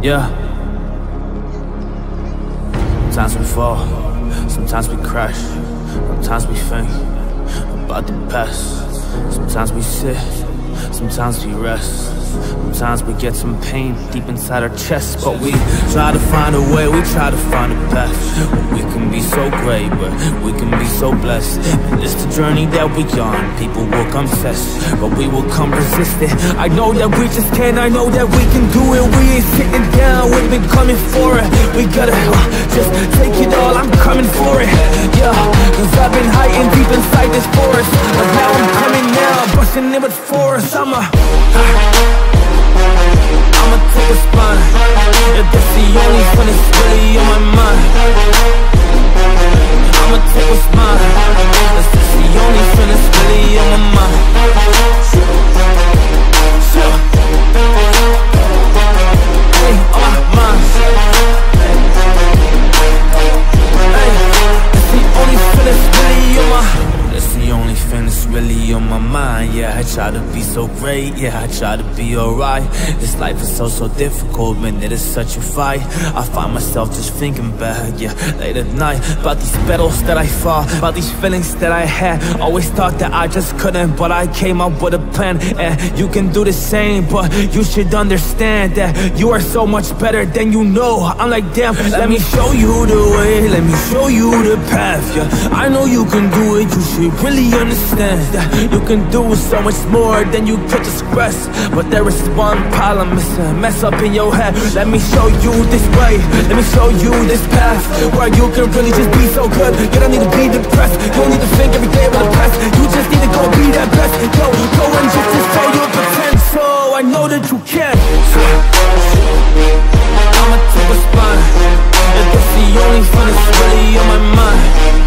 Yeah. Sometimes we fall, sometimes we crash, sometimes we think about the past. Sometimes we sit, sometimes we rest. Sometimes we get some pain deep inside our chest, but we try to find a way, we try to find a path. We can be so great, but we can be so blessed. And it's the journey that we're on. People will come test, but we will come resistant. I know that we just can, I know that we can do it. We ain't sitting down, we've been coming for it. We gotta just take it all, I'm coming for it. Yeah, cause I've been hiding deep inside this forest, but now I'm coming now, busting in with force. I'ma take a spine. Yeah, that's the only fun that's really on my mind. I'ma take what's mine. That's just the only fun that's really on my mind. Hey, on my mind. Hey, that's the only fun that's really on my mind. That's the only thing that's really on my mind. Yeah, I try to be so great, yeah, I try to be alright. This life is so difficult, man, it is such a fight. I find myself just thinking back, yeah, late at night, about these battles that I fought, about these feelings that I had. Always thought that I just couldn't, but I came up with a plan. And you can do the same, but you should understand that you are so much better than you know. I'm like, damn, let me show you the way, let me show you the path, yeah. I know you can do it, you should really understand that you can do so much more than you could just express. But there is one problem, it's a mess up in your head. Let me show you this way, let me show you this path, where you can really just be so good. You don't need to be depressed, you don't need to think every day about the past. You just need to go be that best. Go and just show your potential. I know that you can. I'ma take a spine. Yeah, that's the only fun that's really on my mind.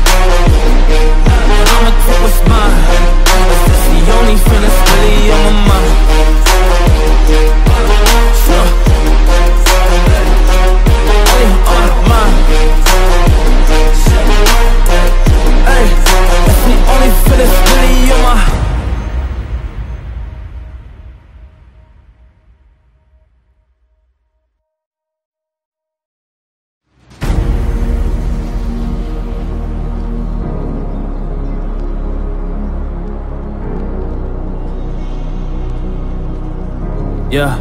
I'ma take what's mine. That's the only thing that's really on my mind. Hey, on my mind. Hey, that's the only thing that's really on my mind. Yeah.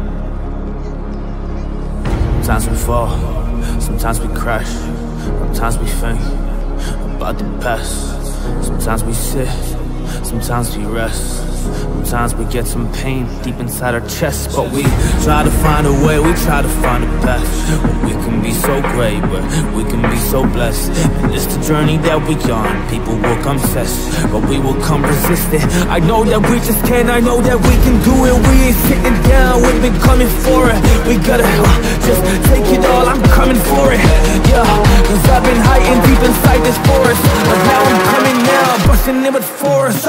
Sometimes we fall, sometimes we crash, sometimes we think about the past. Sometimes we sit, sometimes we rest. Sometimes we get some pain deep inside our chest, but we try to find a way, we try to find a path. We can be so great, but we can be so blessed. And it's the journey that we're on. People will come test, but we will come resistant. I know that we just can, I know that we can do it. We ain't sitting down, we've been coming for it. We gotta just take it all, I'm coming for it. Yeah, cause I've been hiding deep inside this forest, but now I'm coming now, busting in with force.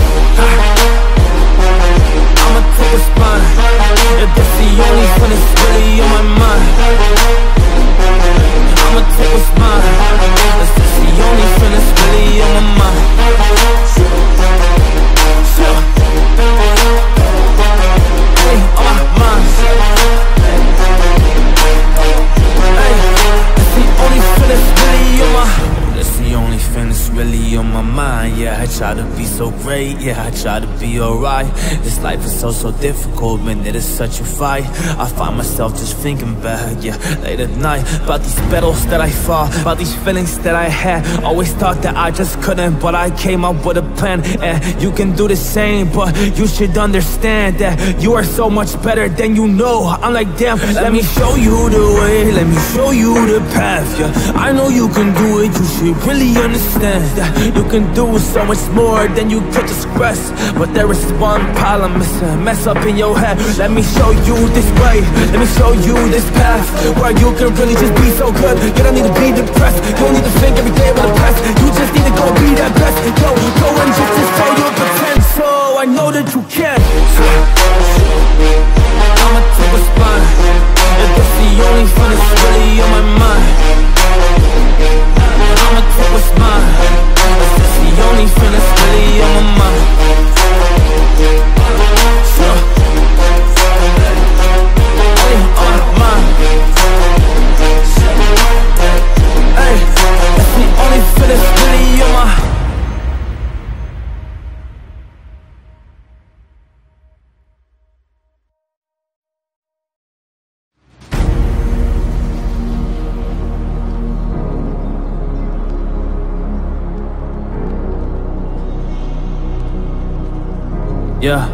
I'ma take a spine. Yeah, that's the only fun that's really on my mind. I'ma take what's mine. That's just the only fun that's really on my mind. Hey, on my mind. Hey, that's the only fun that's really on my mind. That's the only thing that's really on my mind. Yeah, I try to be so great, yeah, I try to be alright. This life is so difficult, man, it is such a fight. I find myself just thinking back, yeah, late at night, about these battles that I fought, about these feelings that I had. Always thought that I just couldn't, but I came up with a plan. And you can do the same, but you should understand that you are so much better than you know. I'm like, damn, let me show you the way, let me show you the path, yeah. I know you can do it, you should really understand that you can do so much more than you could just express. But there is one problem, it's a mess up in your head. Let me show you this way, let me show you this path, where you can really just be so good. You don't need to be depressed, you don't need to think every day about the past. You just need to go be that best. Go and just show your potential. I know that you can. I'ma take a spine. Yeah, that's the only fun that's really on my mind. I'ma take what's mine. That's the only thing that's really on my mind. Hey, on my mind. Yeah.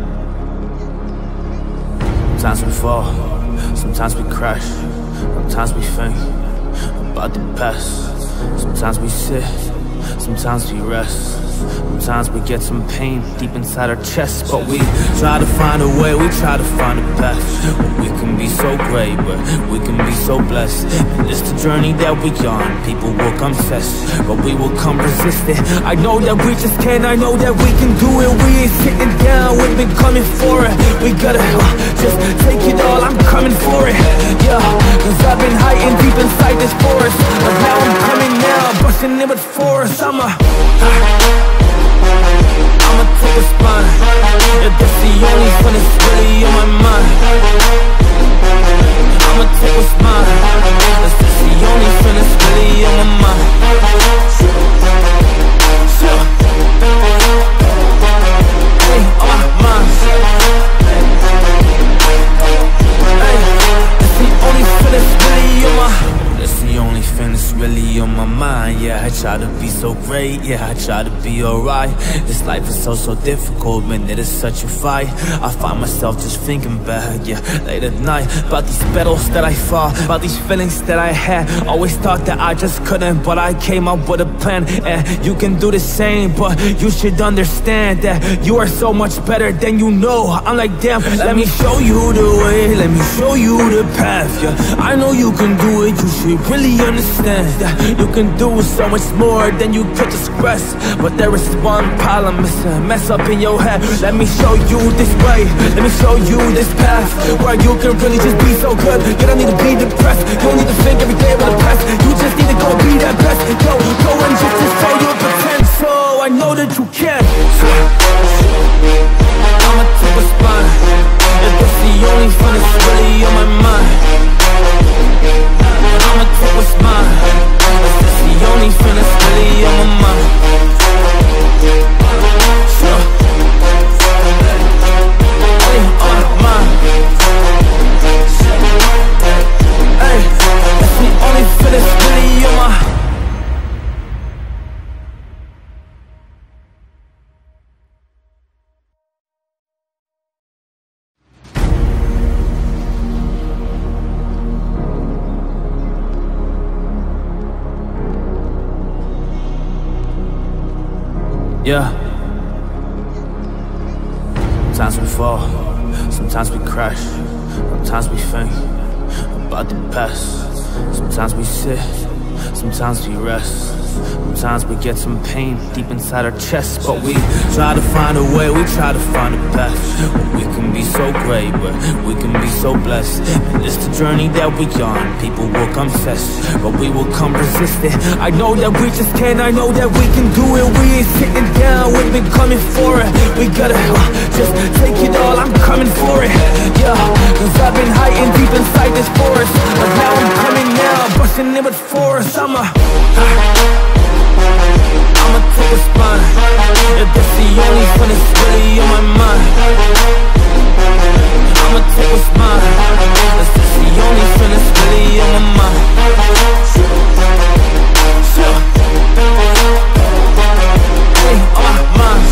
Sometimes we fall, sometimes we crash, sometimes we think about the past. Sometimes we sit, sometimes we rest. Sometimes we get some pain deep inside our chest, but we try to find a way, we try to find a path. We can be so great, but we can be so blessed. And it's the journey that we on. People will come test, but we will come resistant. I know that we just can, I know that we can do it. We ain't sitting down, we've been coming for it. We gotta just take it all, I'm coming for it. Yeah, cause I've been hiding deep inside this forest, but now I'm coming now, busting in with force. I'ma take a spine. Yeah, that's the only fun that's really on my mind. I'ma take what's mine. That's the only fun that's really on my mind. Hey, on my mind. Hey, that's the only fun that's really on my. That's the only thing that's really on my mind. Yeah, I try to be so great, yeah, I try to be alright. This life is so difficult, man, it is such a fight. I find myself just thinking back, yeah, late at night, about these battles that I fought, about these feelings that I had. Always thought that I just couldn't, but I came up with a plan. And you can do the same, but you should understand that you are so much better than you know. I'm like, damn, let me show you the way, let me show you the path, yeah. I know you can do it, you should really understand that you can do so much more than you could just express. But there is one problem, it's a mess up in your head. Let me show you this way, let me show you this path, where you can really just be so good. You don't need to be depressed, you don't need to think every day about the past. You just need to go be that best. Go and just show your potential. I know that you can. I'ma take a spine. Yeah, that's the only fun that's really on my mind. I'ma take what's mine. That's the only thing that's really on my mind. Hey, on my mind. Hey, that's the only thing that's really on my. Yeah. Sometimes we fall, sometimes we crash, sometimes we think about the past. Sometimes we sit, sometimes we rest. Sometimes we get some pain deep inside our chest, but we try to find a way, we try to find a path. We can be so great, but we can be so blessed. And it's the journey that we on. People will come test, but we will come resistant. I know that we just can, I know that we can do it. We ain't sitting down, we've been coming for it. We gotta just take it all, I'm coming for it. Yeah, cause I've been hiding deep inside this forest, but now I'm coming now, busting in with force. I'ma take a spine. Yeah, that's the only fun that's really on my mind. I'ma take what's mine. That's the only fun that's really on my mind. Hey, on my mind.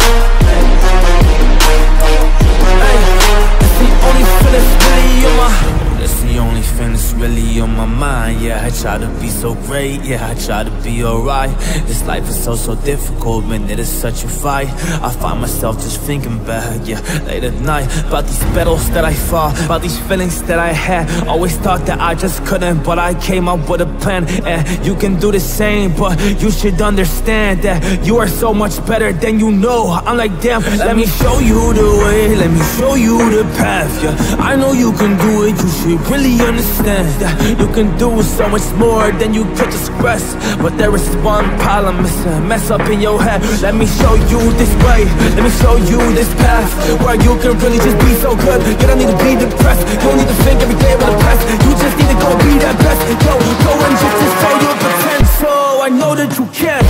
Hey, that's the only fun that's really on my. That's the only thing that's really on my mind. Yeah, I try to be so great, yeah, I try to be alright. This life is so difficult, man, it is such a fight. I find myself just thinking back, yeah, late at night, about these battles that I fought, about these feelings that I had. Always thought that I just couldn't, but I came up with a plan. And you can do the same, but you should understand that you are so much better than you know. I'm like, damn, let me show you the way, let me show you the path, yeah. I know you can do it, you should really understand that you can do so much more than you could just express. But there is one problem, it's a mess up in your head. Let me show you this way, let me show you this path, where you can really just be so good. You don't need to be depressed, you don't need to think every day about the past. You just need to go be that best. Go and just show your potential. I know that you can.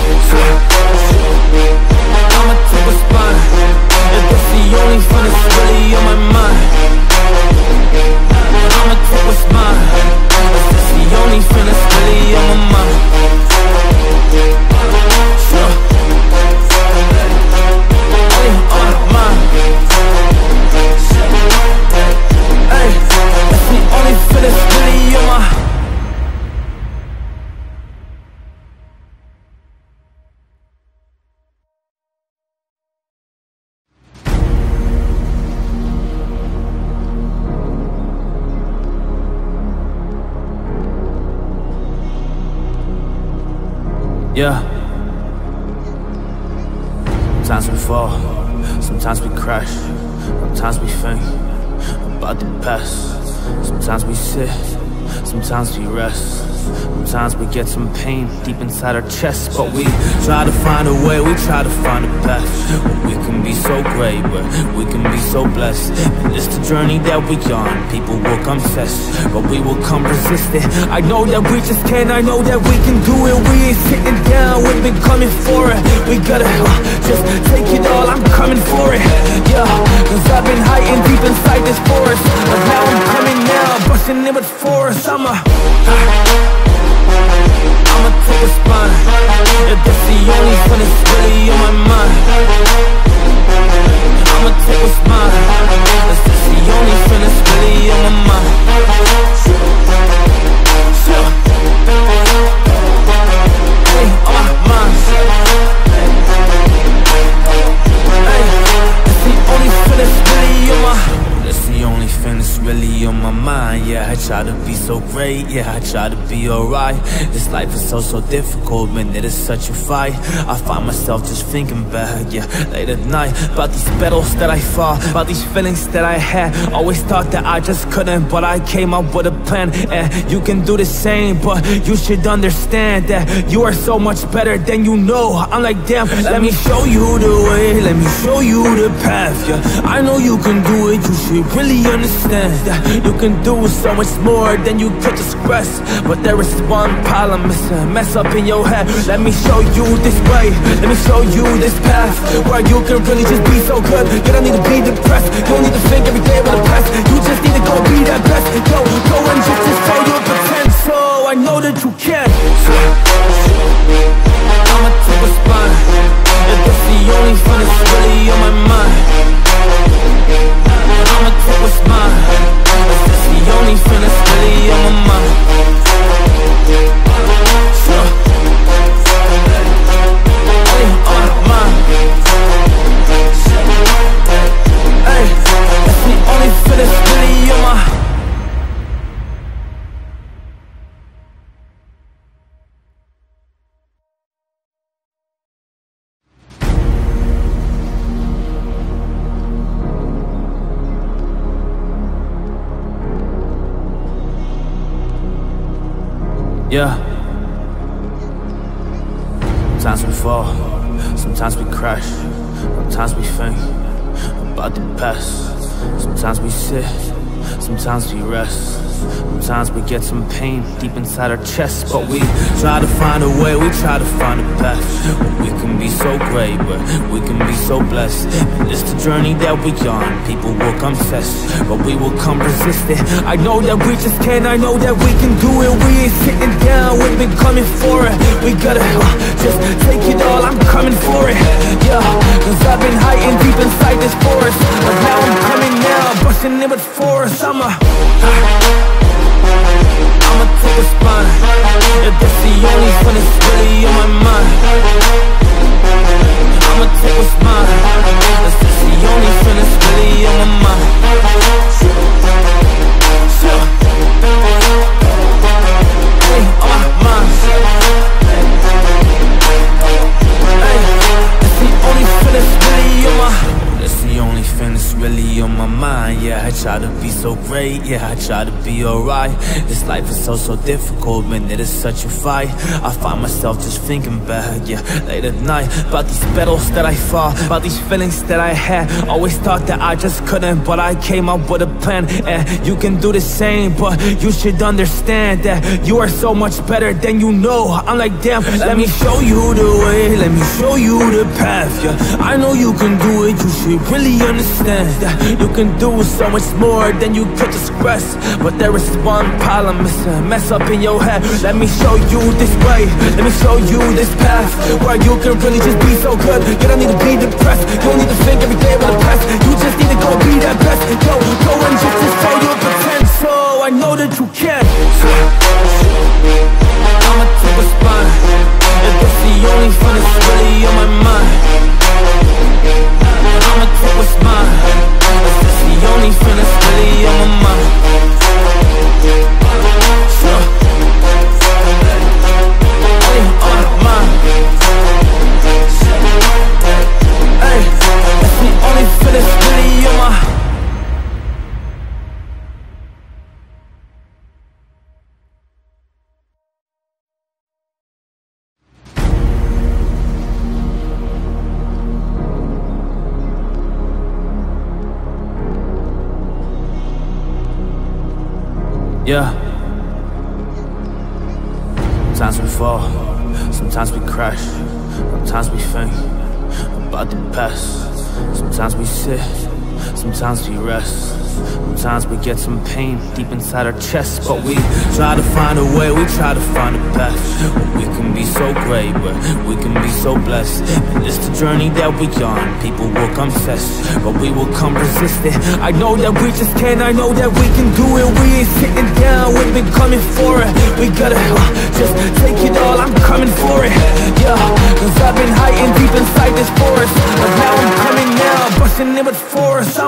I'ma take a spine. Yeah, that's the only fun that's really on my mind. I'ma take what's mine. That's the only thing that's really on my mind. Hey, on my mind. Yeah. Sometimes we fall, sometimes we crash, sometimes we think about the past. Sometimes we sit, sometimes we rest. Sometimes we get some pain deep inside our chest, but we try to find a way, we try to find a path. We can be so great, but we can be so blessed. And it's the journey that we on. People will come test, but we will come resistant. I know that we just can, I know that we can do it. We ain't sitting down, we've been coming for it. We gotta just take it all, I'm coming for it. Yeah, cause I've been hiding deep inside this forest, but now I'm coming now, busting in with force. I'ma take a spine. If that's the only fun that's really on my mind, I'ma take what's mine. If that's the only fun that's really on my mind, hey, on my mind. Hey, that's the only fun that's really on my. That's the only thing that's really on my mind. Yeah, I try to be so great, yeah, I try to be alright. This life is so difficult, man, it is such a fight. I find myself just thinking back, yeah, late at night, about these battles that I fought, about these feelings that I had. Always thought that I just couldn't, but I came up with a plan. And you can do the same, but you should understand that you are so much better than you know. I'm like, damn, let me show you the way, let me show you the path, yeah. I know you can do it, you should really understand that you can do so much more than you could just grasp. But there is one problem, it's a mess up in your head. Let me show you this way, let me show you this path, where you can really just be so good. You don't need to be depressed, you don't need to think every day about the past. You just need to go be that best. Yo, go and just show your potential. I know that you can. I'ma take a spine. If that's the only fun that's really on my mind, I'ma take what's mine. If that's the only fun that's really on my mind, hey, on my mind. Hey, that's the only fun that's really on my. Yeah. Sometimes we fall, sometimes we crash, sometimes we think about the past. Sometimes we sit, sometimes we rest. Sometimes we get some pain deep inside our chest, but we try to find a way, we try to find a path. We can be so great, but we can be so blessed. And it's the journey that we on. People will come test, but we will come resistant. I know that we just can, I know that we can do it. We ain't sitting down, we've been coming for it. We gotta just take it all, I'm coming for it. Yeah, cause I've been hiding deep inside this forest, but now I'm coming now, busting in with force. I'ma take a spine. If that's the only fun that's really on my mind, I'ma take what's mine. If that's the only fun that's really on my mind, hey, on my mind. Hey, that's the only fun that's really on my. That's the only thing that's really on my mind. Yeah, I try to be so great, yeah, I try to be alright. This life is so difficult, man, it is such a fight. I find myself just thinking back, yeah, late at night, about these battles that I fought, about these feelings that I had. Always thought that I just couldn't, but I came up with a plan. And you can do the same, but you should understand that you are so much better than you know. I'm like, damn, let me show you the way, let me show you the path, yeah. I know you can do it, you should really understand that you can do so much more than you could just grasp. But there is one problem, it's a mess up in your head. Let me show you this way, let me show you this path, where you can really just be so good. You don't need to be depressed, you don't need to think every day about the past. You just need to go be that best. Yo, go and just show your potential. I know that you can. I'ma take a spine. If that's the only fun that's really on my mind, I'ma take what's mine. If that's the only fun that's really on my mind, hey, on my mind. Yeah. Sometimes we fall, sometimes we crash, sometimes we think about the past. Sometimes we sit, sometimes we rest. Sometimes we get some pain deep inside our chest, but we try to find a way, we try to find a path. We can be so great, but we can be so blessed. And it's the journey that we on. People will come test, but we will come resistant. I know that we just can, I know that we can do it. We ain't sitting down, we've been coming for it. We gotta just take it all, I'm coming for it. Yeah, cause I've been hiding deep inside this forest, but now I'm coming now, busting in with force.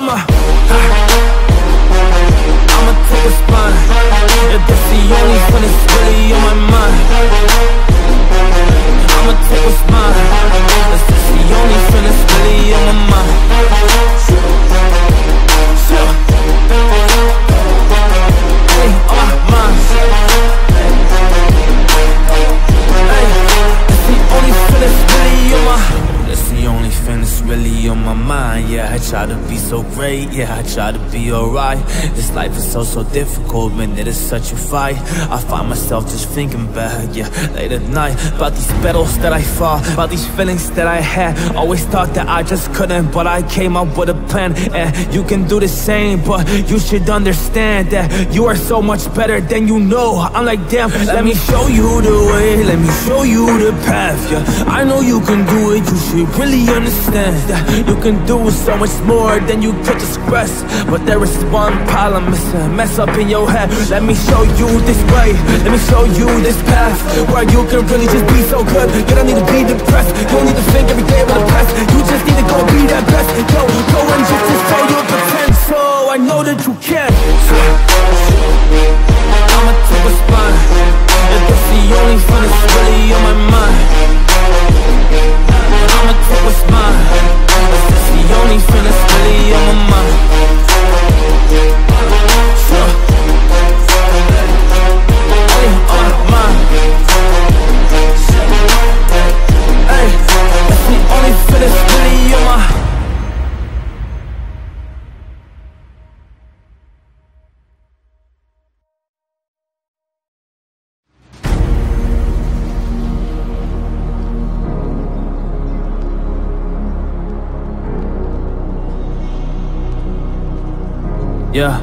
I'ma take a spine. If that's the only fun that's really on my mind, I'ma take what's mine. If that's the only fun that's really on my mind, hey, on my mind. Hey, that's the only fun that's really on my. That's the only thing that's really on my mind. Yeah, I try to be so great, yeah, I try to be alright. This life is so difficult, man, it is such a fight. I find myself just thinking back, yeah, late at night, about these battles that I fought, about these feelings that I had. Always thought that I just couldn't, but I came up with a plan. And you can do the same, but you should understand that you are so much better than you know. I'm like, damn, let me show you the way, let me show you the path, yeah. I know you can do it, you should really understand that you can do so much more than you could just grasp. But there is one problem, it's a mess up in your head. Let me show you this way, let me show you this path, where you can really just be so good. You don't need to be depressed, you don't need to think every day about the past. You just need to go be that best. Yo, go and just display your potential, I know that you can. I'ma take a spine. If that's the only fun that's really on my mind, I'ma take what's mine. That's the only thing that's really on my mind. Hey, on my mind. Hey, that's the only thing that's really on my. Yeah.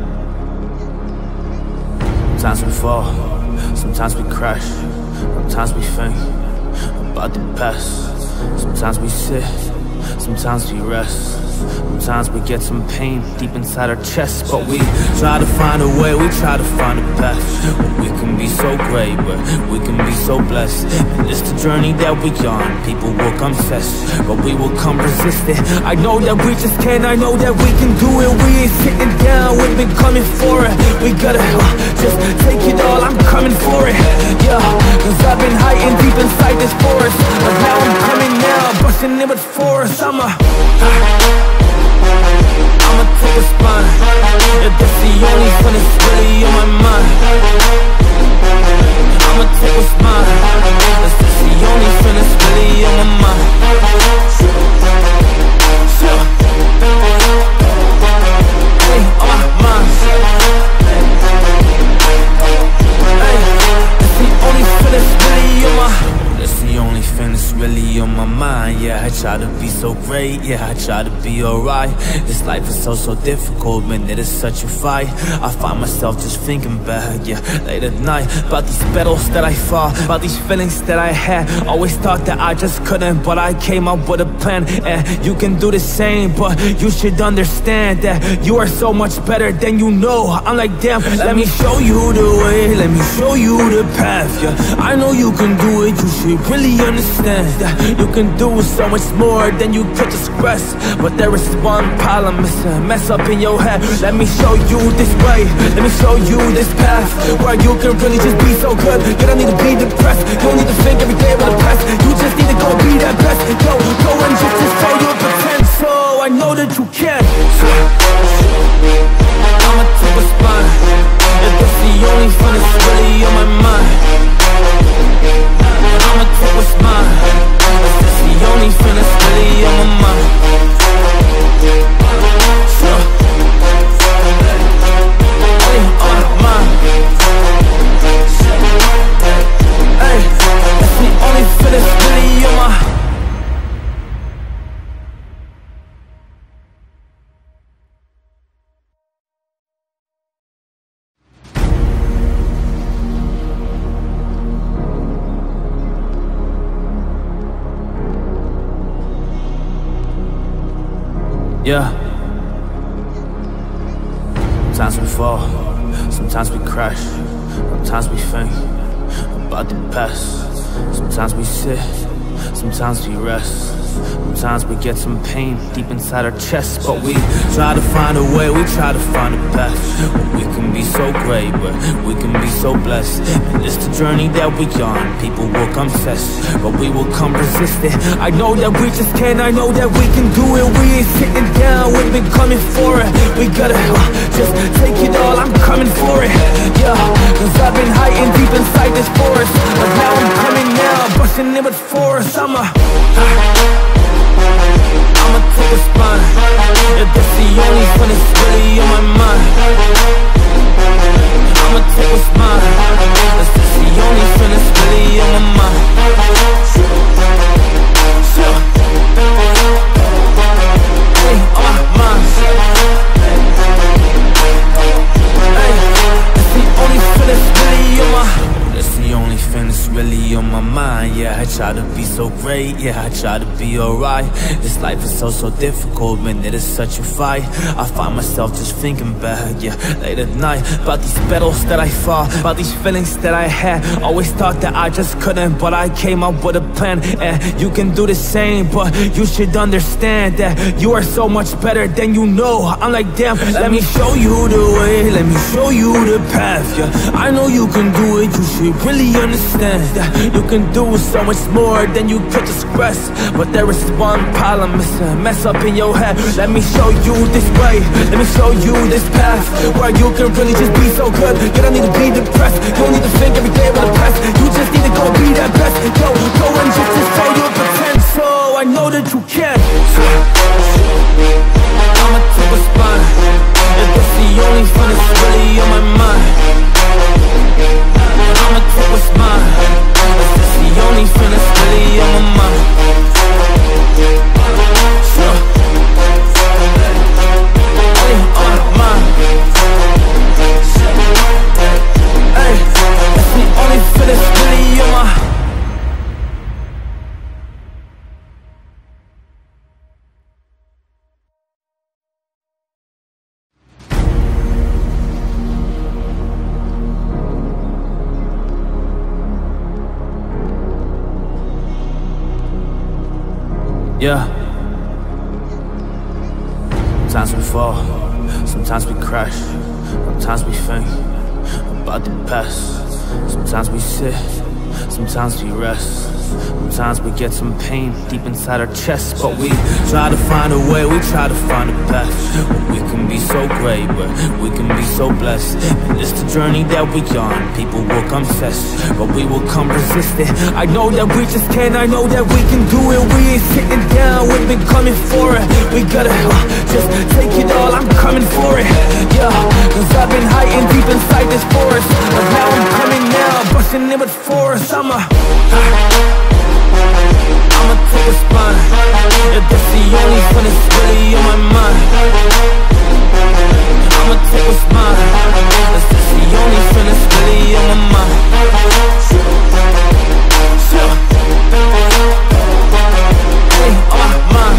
Sometimes we fall, sometimes we crash, sometimes we think about the past. Sometimes we sit, sometimes we rest. Sometimes we get some pain deep inside our chest, but we try to find a way, we try to find a path. We can be so great, but we can be so blessed. And it's the journey that we on. People will come test, but we will come resistant. I know that we just can, I know that we can do it. We ain't sitting down, we've been coming for it. We gotta just take it all, I'm coming for it. Yeah, cause I've been hiding deep inside this forest, but now I'm coming now, busting in with force. I'ma take a spine. If that's the only fun that's really on my mind, I'ma take what's mine. That's the only fun that's really on my mind. Hey, on my mind. Hey, that's the only fun that's really on my. That's the only thing that's really on my mind. Yeah, I try to be so great, yeah, I try to be alright. This life is so difficult, man, it is such a fight. I find myself just thinking back, yeah, late at night, about these battles that I fought, about these feelings that I had. Always thought that I just couldn't, but I came up with a plan. And you can do the same, but you should understand that you are so much better than you know. I'm like, damn, let me show you the way, let me show you the path, yeah. I know you can do it, you should really understand that you can do so much more than you could just grasp. But there is one problem, it's a mess up in your head. Let me show you this way, let me show you this path, where you can really just be so good. You don't need to be depressed, you don't need to think every day about the past. You just need to go be that best. Yo, go and just display your potential, I know that you can. I'ma take a spine. If that's the only fun that's really on my mind, I'ma take what's mine. That's the only thing that's really on my mind. Hey, on my mind. Yeah. Sometimes we fall, sometimes we crash, sometimes we think about the past. Sometimes we sit, sometimes we rest. Sometimes we get some pain deep inside our chest, but we try to find a way, we try to find a path. We can be so great, but we can be so blessed. And it's the journey that we on. People will come test, but we will come resistant. I know that we just can, I know that we can do it. We ain't sitting down, we've been coming for it. We gotta just take it all, I'm coming for it. Yeah, cause I've been hiding deep inside this forest, but now I'm coming now, busting in with force. I'ma take a spine. If that's the only fun that's really on my mind, I'ma take what's mine. If that's the only fun that's really on my mind, hey, on my mind. Hey, that's the only fun that's really on my. That's the only thing that's really on my mind. Yeah, I try to be so great, yeah, I try to be alright. This life is so difficult, man, it is such a fight. I find myself just thinking back, yeah, late at night, about these battles that I fought, about these feelings that I had. Always thought that I just couldn't, but I came up with a plan. And you can do the same, but you should understand that you are so much better than you know. I'm like, damn, let me show you the way, let me show you the path. Yeah, I know you can do it, you should really understand that you can do so much more than you could just grasp. But there is one problem, it's a mess up in your head. Let me show you this way, let me show you this path, where you can really just be so good. You don't need to be depressed, you don't need to think every day about the past. You just need to go be that best. Yo, go and just show your potential, I know that you can. I'ma take a spine. If that's the only fun that's really on my mind, I'ma take what's mine. If that's the only thing that's really on my mind, hey, on my mind. Hey, that's the only thing that's really on my. Yeah. Sometimes we fall, sometimes we crash, sometimes we think about the past. Sometimes we sit, sometimes we rest. Sometimes we get some pain deep inside our chest, but we try to find a way, we try to find a path. We can be so great, but we can be so blessed. And it's the journey that we on. People will come test, but we will come resistant. I know that we just can, I know that we can do it. We ain't sitting down, we've been coming for it. We gotta just take it all, I'm coming for it. Yeah, cause I've been hiding deep inside this forest, but now I'm coming now, busting in with force. I'ma take a spine. If that's the only fun that's really on my mind, I'ma take what's mine. If that's the only fun that's really on my mind, hey, on my mind.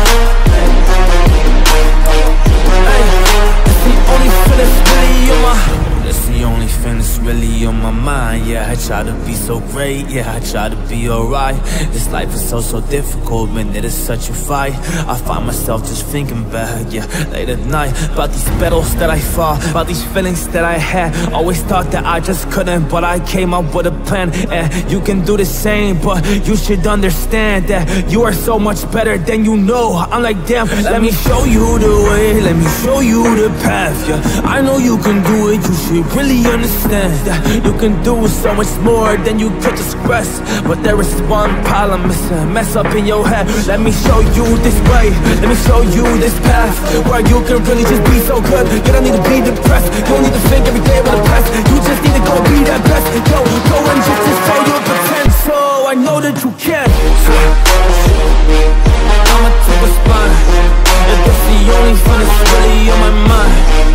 Hey, that's the only fun that's really on my. That's the only thing that's really on my mind. Yeah, I try to be so great, yeah, I try to be alright. This life is so difficult, man, it is such a fight. I find myself just thinking back, yeah, late at night, about these battles that I fought, about these feelings that I had. Always thought that I just couldn't, but I came up with a plan. And you can do the same, but you should understand that you are so much better than you know. I'm like, damn, let me show you the way, let me show you the path. Yeah, I know you can do it, you should really understand that you can do so much more than you could just grasp. But there is one problem, it's a mess up in your head. Let me show you this way, let me show you this path, where you can really just be so good. You don't need to be depressed, you don't need to think every day about the past. You just need to go be that best. Yo, go and just show your potential, I know that you can. I'ma take a spine. If that's the only fun that's really on my mind,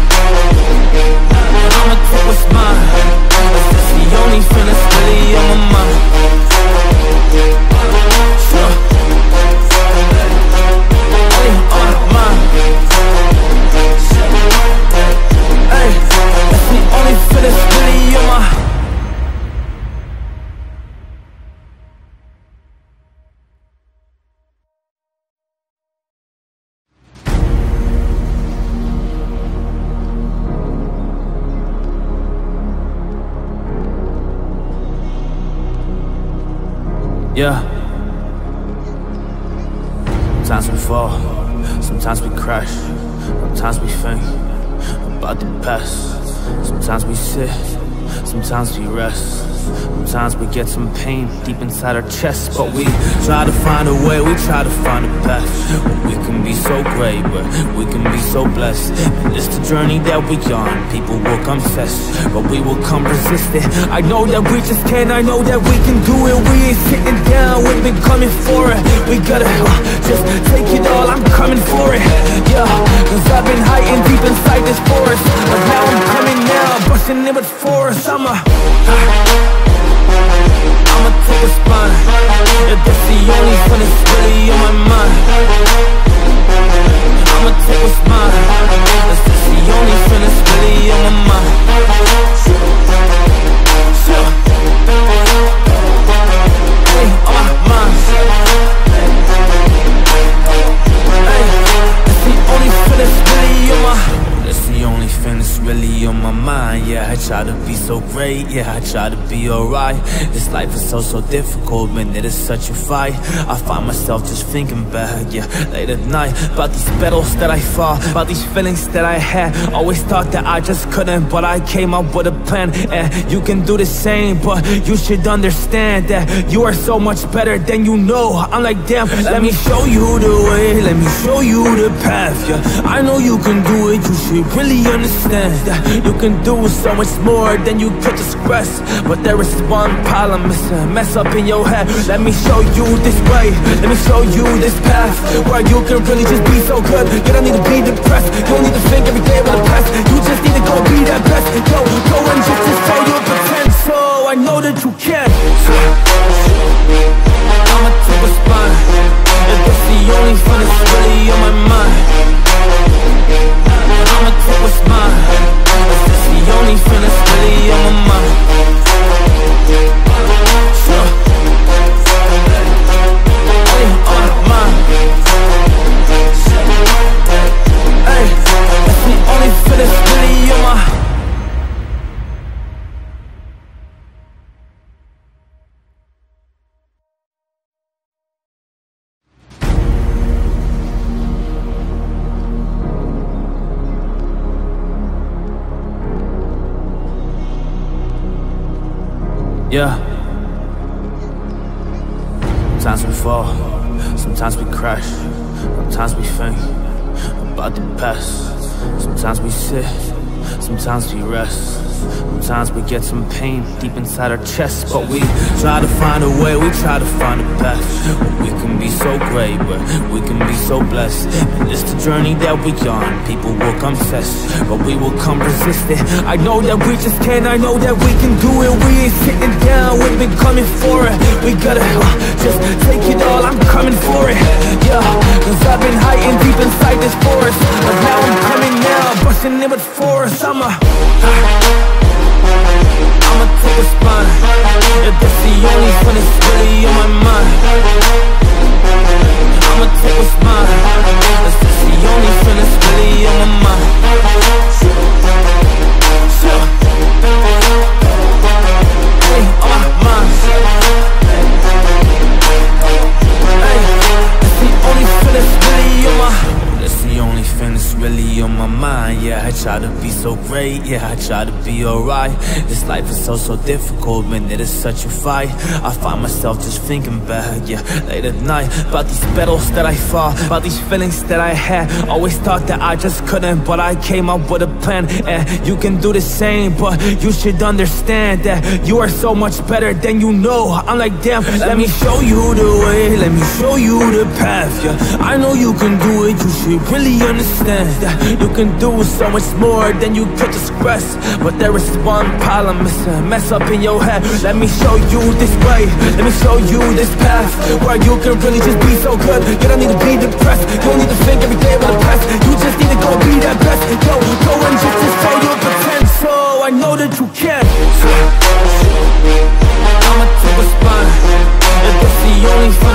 I'ma take what's mine. If that's the only thing that's really on my mind, hey, on my mind. Yeah. Sometimes we fall, sometimes we crash, sometimes we think about the past. Sometimes we sit, sometimes we rest. Sometimes we get some pain deep inside our chest, but we try to find a way, we try to find a path. We can be so great, but we can be so blessed. And it's the journey that we on. People will come test, but we will come resistant. I know that we just can, I know that we can do it. We ain't sitting down, we've been coming for it. We gotta just take it all, I'm coming for it. Yeah, cause I've been hiding deep inside this forest, but now I'm coming now, busting in with force. I'ma take a spine. Yeah, that's the only fun that's really on my mind. I'ma take what's mine. That's the only fun that's really on my mind. Hey, on my mind. Hey, that's the only fun that's really on my mind. That's the only thing that's really on my mind. Yeah, I try to be so great, yeah, I try to be alright. This life is so difficult, man, it is such a fight. I find myself just thinking back, yeah, late at night, about these battles that I fought, about these feelings that I had. Always thought that I just couldn't, but I came up with a plan. And you can do the same, but you should understand that you are so much better than you know. I'm like, damn, let me show you the way, let me show you the path. Yeah, I know you can do it, you should really understand that you can do so much more than you could just grasp. But there is one problem, it's a mess up in your head. Let me show you this way, let me show you this path, where you can really just be so good. You don't need to be depressed, you don't need to think every day about the past. You just need to go be that best. Go and just show your potential, I know that you can. I'ma take a spine. Yeah, that's the only fun that's really on my mind. I'ma take what's mine. That's the only thing that's really on my mind. Hey, on my mind. Hey, that's the only thing that's really on my mind. Yeah. Sometimes we fall, sometimes we crash, sometimes we think about the past. Sometimes we sit, sometimes we rest. Sometimes we get some pain deep inside our chest, but we try to find a way, we try to find a path. We can be so great, but we can be so blessed. And it's the journey that we on. People will come test, but we will come resistant. I know that we just can, I know that we can do it. We ain't sitting down, we've been coming for it. We gotta just take it all, I'm coming for it. Yeah, cause I've been hiding deep inside this forest, but now I'm coming now, busting in with force. I'ma take a spine. Yeah, that's the only fun that's really on my mind. I'ma take what's mine. That's the only fun that's really on my mind. Hey, on my mind. Hey, that's the only fun that's really on my mind. That's the only thing that's really on my mind. Yeah, I try to be so great, yeah, I try to be alright. This life is so difficult, man, it is such a fight. I find myself just thinking back, yeah, late at night, about these battles that I fought, about these feelings that I had. Always thought that I just couldn't, but I came up with a plan. And you can do the same, but you should understand that you are so much better than you know. I'm like, damn, let me show you the way, let me show you the path. Yeah, I know you can do it, you should really understand that you can do so much more than you could just grasp. But there is one problem, it's a mess up in your head. Let me show you this way, let me show you this path, where you can really just be so good. You don't need to be depressed, you don't need to think every day about the past. You just need to go be that best. Go and just show your potential, I know that you can. I'ma take a spine. Yeah, that's the only